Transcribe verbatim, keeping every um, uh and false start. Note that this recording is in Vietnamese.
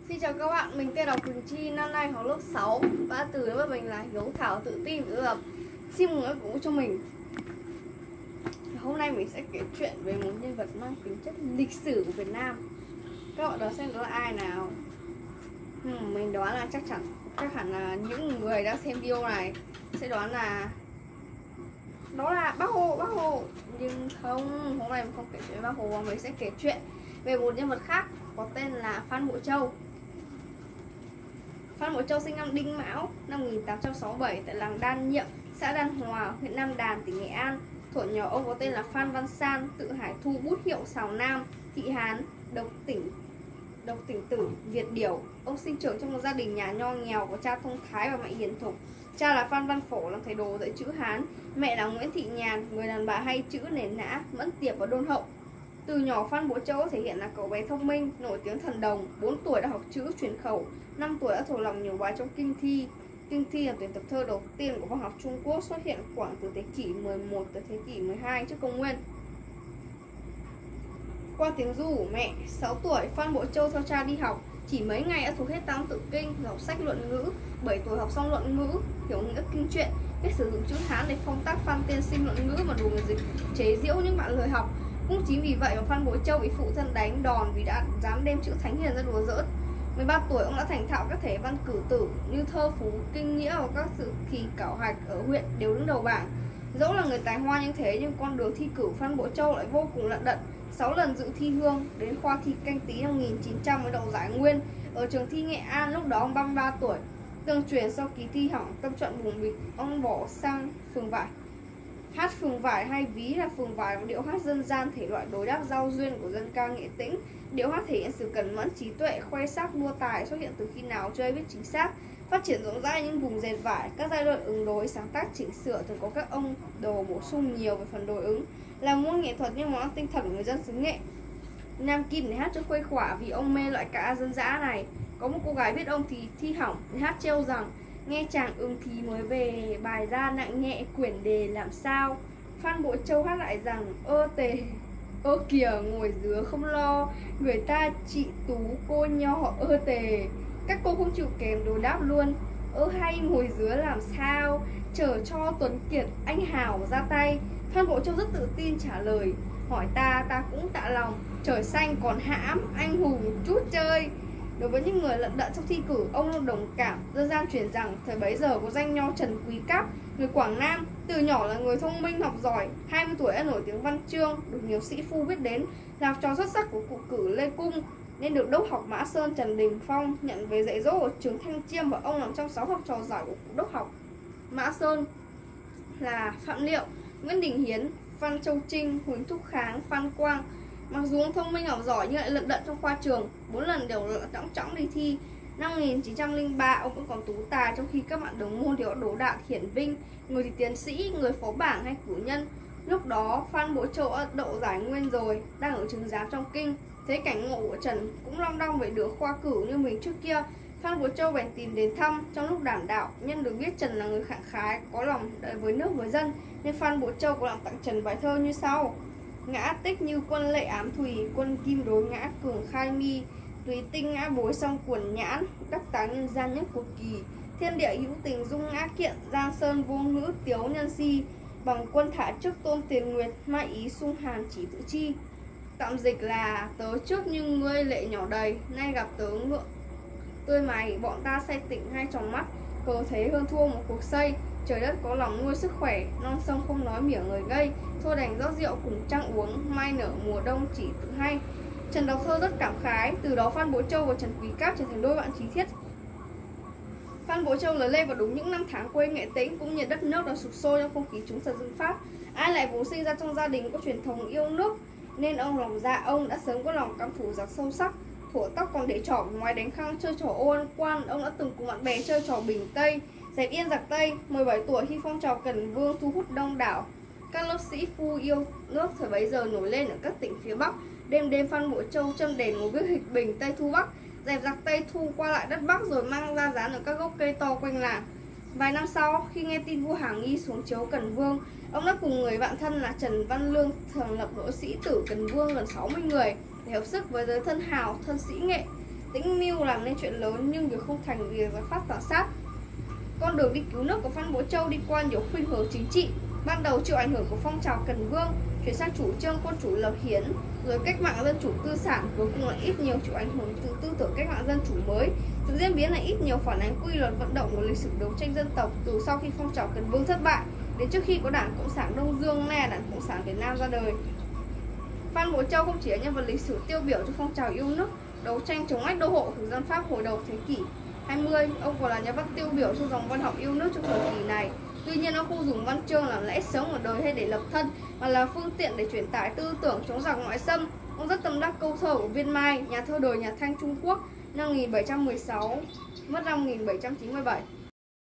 Xin chào các bạn, mình tên là Quỳnh Chi, năm nay học lớp sáu. Ba từ của mình là hiếu thảo, tự tin, tự lập. Xin mời các cụ cho mình. Hôm nay mình sẽ kể chuyện về một nhân vật mang tính chất lịch sử của Việt Nam. Các bạn đoán xem đó là ai nào? Hmm, mình đoán là chắc chắn chắc hẳn là những người đã xem video này sẽ đoán là đó là Bác Hồ, Bác Hồ. Nhưng không, hôm nay mình không kể chuyện về Bác Hồ mà mình sẽ kể chuyện về một nhân vật khác có tên là Phan Bội Châu. Phan Bội Châu sinh năm Đinh Mão năm một nghìn tám trăm sáu mươi bảy tại làng Đan Nhiệm, xã Đan Hòa, huyện Nam Đàn, tỉnh Nghệ An. Thuở nhỏ ông có tên là Phan Văn San, tự Hải Thu, bút hiệu Sào Nam, Thị Hán, độc tỉnh độc tỉnh tử, Việt Điểu. Ông sinh trưởng trong một gia đình nhà nho nghèo, có cha thông thái và mẹ hiền thục. Cha là Phan Văn Phổ, làm thầy đồ dạy chữ Hán. Mẹ là Nguyễn Thị Nhàn, người đàn bà hay chữ, nền nã, mẫn tiệp và đôn hậu. Từ nhỏ Phan Bội Châu thể hiện là cậu bé thông minh, nổi tiếng thần đồng. Bốn tuổi đã học chữ truyền khẩu, năm tuổi đã thuộc lòng nhiều bài trong kinh thi. Kinh thi là tuyển tập thơ đầu tiên của văn học Trung Quốc, xuất hiện khoảng từ thế kỷ mười một tới thế kỷ mười hai trước công nguyên. Qua tiếng ru của mẹ, sáu tuổi Phan Bội Châu theo cha đi học, chỉ mấy ngày đã thuộc hết tam tự kinh, học sách luận ngữ. Bảy tuổi học xong luận ngữ, hiểu nghĩa kinh truyện, biết sử dụng chữ Hán để phong tác Phan tiên sinh luận ngữ mà đủ người dịch chế giễu những bạn lười học. Cũng chính vì vậy mà Phan Bội Châu bị phụ thân đánh đòn vì đã dám đem chữ Thánh Hiền ra đùa giỡn. mười ba tuổi ông đã thành thạo các thể văn cử tử như thơ phú, kinh nghĩa và các sự kỳ khảo hạch ở huyện đều đứng đầu bảng. Dẫu là người tài hoa như thế nhưng con đường thi cử Phan Bội Châu lại vô cùng lận đận. sáu lần dự thi hương, đến khoa thi Canh Tý năm một nghìn chín trăm mới đậu giải nguyên ở trường thi Nghệ An. Lúc đó ông ba mươi ba tuổi. Tương truyền sau kỳ thi hỏng, tâm trạng buồn bực, ông bỏ sang phường Vải. Hát phường Vải hay ví là phường Vải, một điệu hát dân gian thể loại đối đáp giao duyên của dân ca Nghệ Tĩnh. Điệu hát thể hiện sự cẩn mẫn, trí tuệ, khoe sắc, đua tài, xuất hiện từ khi nào chưa ai biết chính xác. Phát triển rộng rãi những vùng dệt vải, các giai đoạn ứng đối, sáng tác, chỉnh sửa, thường có các ông đồ bổ sung nhiều về phần đối ứng. Là môn nghệ thuật nhưng món tinh thần của người dân xứ Nghệ. Nam Kim để hát cho khuây khỏa vì ông mê loại ca dân dã này. Có một cô gái biết ông thì thi hỏng để hát trêu rằng: nghe chàng ưng thì mới về, bài ra nặng nhẹ quyển đề làm sao. Phan Bội Châu hát lại rằng: ơ tề ơ kìa ngồi dứa không lo, người ta chị tú cô nho ơ tề. Các cô không chịu kèm đối đáp luôn: ơ hay ngồi dứa làm sao, chờ cho Tuấn Kiệt anh hào ra tay. Phan Bội Châu rất tự tin trả lời: hỏi ta ta cũng tạ lòng, trời xanh còn hãm, anh hùng chút chơi. Đối với những người lận đận trong thi cử, ông luôn đồng cảm. Dân gian truyền rằng thời bấy giờ có danh nho Trần Quý Cáp, người Quảng Nam, từ nhỏ là người thông minh học giỏi, hai mươi tuổi đã nổi tiếng văn chương, được nhiều sĩ phu biết đến, làm trò xuất sắc của cụ cử Lê Cung, nên được đốc học Mã Sơn Trần Đình Phong nhận về dạy dỗ ở trường Thanh Chiêm, và ông nằm trong sáu học trò giỏi của cụ đốc học Mã Sơn là Phạm Liệu, Nguyễn Đình Hiến, Phan Châu Trinh, Huỳnh Thúc Kháng, Phan Quang. Mặc dù ông thông minh học giỏi nhưng lại lận đận trong khoa trường, bốn lần đều lõng chõng đi thi. Năm một nghìn chín trăm lẻ ba ông vẫn còn tú tài, trong khi các bạn đồng môn đều đỗ đạt hiển vinh, người thì tiến sĩ, người phó bảng hay cử nhân. Lúc đó Phan Bội Châu đã đậu giải nguyên rồi, đang ở trường giám trong kinh. Thấy cảnh ngộ của Trần cũng long đong về được khoa cử như mình trước kia, Phan Bội Châu bèn tìm đến thăm. Trong lúc đảm đạo, nhân được biết Trần là người khẳng khái, có lòng với nước với dân, nên Phan Bội Châu có làm tặng Trần bài thơ như sau: ngã tích như quân lệ ám thùy, quân kim đối ngã cường khai mi, túy tinh ngã bối song quần nhãn, đắc táng nhân gian nhất cuộc kỳ, thiên địa hữu tình dung ngã kiện, giang sơn vô ngữ tiếu nhân si, bằng quân thả trước tôn tiền nguyệt, mai ý sung hàn chỉ tự chi. Tạm dịch là: tớ trước nhưng ngươi lệ nhỏ đầy, nay gặp tớ ngượng tươi mày, bọn ta say tỉnh hai tròng mắt, cờ thế hơn thua một cuộc xây. Trời đất có lòng nuôi sức khỏe, non sông không nói mỉa người gây, thôi đành rót rượu cùng trăng uống, mai nở mùa đông chỉ tự hay. Trần đọc thơ rất cảm khái, từ đó Phan Bội Châu và Trần Quý Cáp trở thành đôi bạn chí thiết. Phan Bội Châu lớn lên vào đúng những năm tháng quê Nghệ Tĩnh, cũng như đất nước đang sụp sôi trong không khí chúng thần dân Pháp. Ai lại vốn sinh ra trong gia đình có truyền thống yêu nước, nên ông lòng dạ ông đã sớm có lòng căm thù giặc sâu sắc. Thuở tóc còn để trỏ, ngoài đánh khăng chơi trò ô ăn quan, ông đã từng cùng bạn bè chơi trò bình Tây, dẹp yên giặc Tây. Mười bảy tuổi khi phong trào Cần Vương thu hút đông đảo các lớp sĩ phu yêu nước thời bấy giờ nổi lên ở các tỉnh phía Bắc. Đêm đêm Phan Bội Châu châm đèn ngồi viết hịch bình Tây thu Bắc, dẹp giặc Tây thu qua lại đất Bắc, rồi mang ra dán ở các gốc cây to quanh làng. Vài năm sau, khi nghe tin vua Hà Nghi xuống chiếu Cần Vương, ông đã cùng người bạn thân là Trần Văn Lương thành lập đội sĩ tử Cần Vương gần sáu mươi người để hợp sức với giới thân hào, thân sĩ Nghệ. tính mưu làm nên chuyện lớn nhưng việc không thành vì giải pháp tỏa sát. Con đường đi cứu nước của Phan Bội Châu đi qua nhiều khuynh hướng chính trị. Ban đầu chịu ảnh hưởng của phong trào Cần Vương, chuyển sang chủ trương quân chủ lập hiến, rồi cách mạng dân chủ tư sản, cuối cùng là ít nhiều chịu ảnh hưởng từ tư tưởng cách mạng dân chủ mới. Sự diễn biến này ít nhiều phản ánh quy luật vận động của lịch sử đấu tranh dân tộc từ sau khi phong trào Cần Vương thất bại đến trước khi có Đảng Cộng sản Đông Dương, nay là Đảng Cộng sản Việt Nam ra đời. Phan Bội Châu không chỉ là nhân vật lịch sử tiêu biểu cho phong trào yêu nước, đấu tranh chống ách đô hộ thực dân Pháp hồi đầu thế kỷ hai mươi, ông còn là nhà văn tiêu biểu cho dòng văn học yêu nước trong thời kỳ này. Tuy nhiên, ông không dùng văn chương làm lẽ sống ở đời hay để lập thân, mà là phương tiện để truyền tải tư tưởng chống giặc ngoại xâm. Ông rất tâm đắc câu thơ của Viên Mai, nhà thơ đời nhà Thanh Trung Quốc, năm một nghìn bảy trăm mười sáu, mất năm một nghìn bảy trăm chín mươi bảy.